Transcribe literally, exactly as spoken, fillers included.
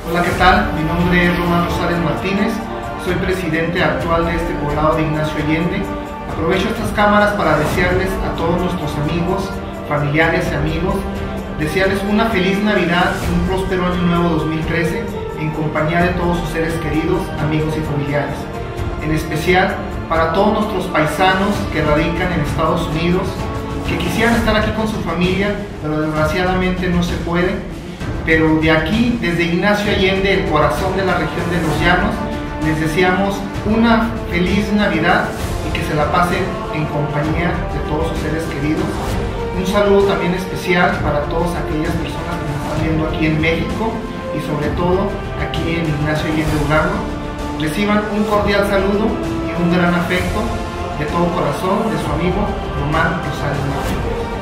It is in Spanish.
Hola, ¿qué tal? Mi nombre es Román Rosales Martínez, soy presidente actual de este poblado de Ignacio Allende. Aprovecho estas cámaras para desearles a todos nuestros amigos, familiares y amigos, desearles una feliz Navidad y un próspero año nuevo dos mil trece en compañía de todos sus seres queridos, amigos y familiares. En especial para todos nuestros paisanos que radican en Estados Unidos, que quisieran estar aquí con su familia, pero desgraciadamente no se puede. Pero de aquí, desde Ignacio Allende, el corazón de la región de Los Llanos, les deseamos una feliz Navidad y que se la pasen en compañía de todos sus seres queridos. Un saludo también especial para todas aquellas personas que nos están viendo aquí en México y sobre todo aquí en Ignacio Allende Durango. Reciban un cordial saludo y un gran afecto de todo corazón de su amigo Román Rosales Martínez.